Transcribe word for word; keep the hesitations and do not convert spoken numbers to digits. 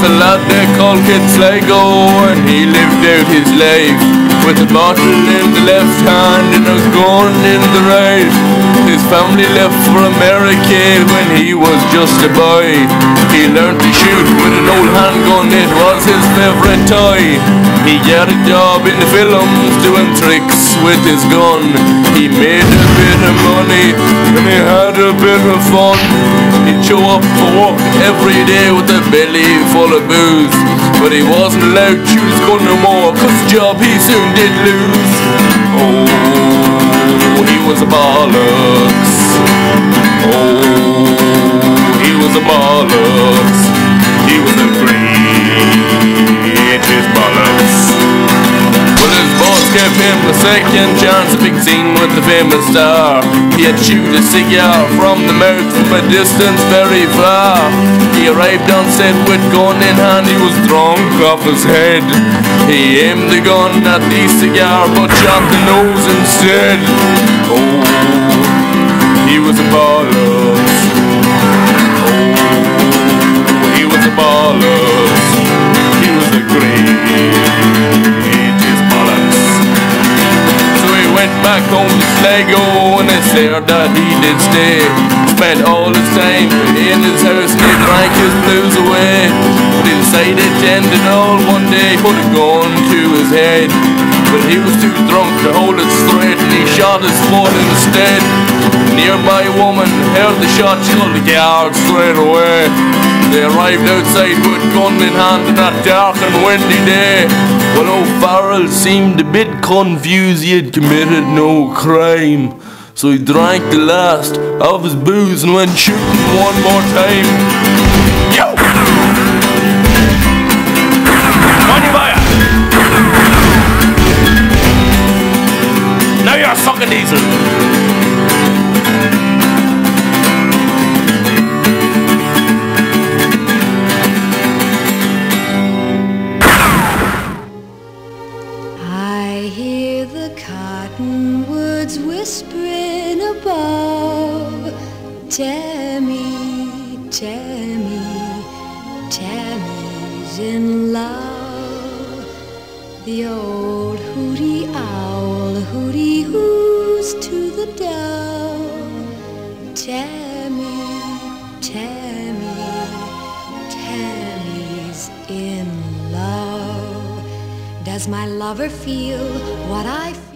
a lad they called Kid Sligo, and he lived out his life with a bottle in the left hand and a gun in the right. His family left for America when he was just a boy. He learned to shoot with an old handgun, it was his favourite toy. He got a job in the films doing tricks with his gun. He made a bit of money and he had a bit of fun. He'd show up for work every day with a belly full of booze, but he wasn't allowed to shoot his gun no more, cause the job he soon did lose. Oh, he was a bollocks. Oh, he was a bollocks. He was the greatest bollocks. Well, his boss gave him a second chance, a big scene with the famous star. He had to shoot a cigar from the mouth from a distance very far. He arrived on set with gun in hand, he was drunk off his head. He aimed the gun at the cigar but shot the nose instead. Oh, he was a bollocks. Oh, he was a bollocks. He was the greatest bollocks. So he went back home to Sligo, and it's there that he did stay. Spent all his time in his house and he drank his blues away. But he decided to end it all one day, put a gun to his head. But he was too drunk to hold it straight and he shot his foot instead. A nearby woman heard the shot, she called the guard straight away. They arrived outside with gun in hand on that dark and windy day. Well, O'Farrell seemed a bit confused, he had committed no crime. So he drank the last of his booze and went shooting one more time. Yo! Money buyer! Now you're fucking diesel! I hear the cottonwoods whispering above. Tammy, Tammy, Tammy's in love. The old hooty owl hooty hoos to the dove. Tammy, Tammy, Tammy's in love. Does my lover feel what I feel?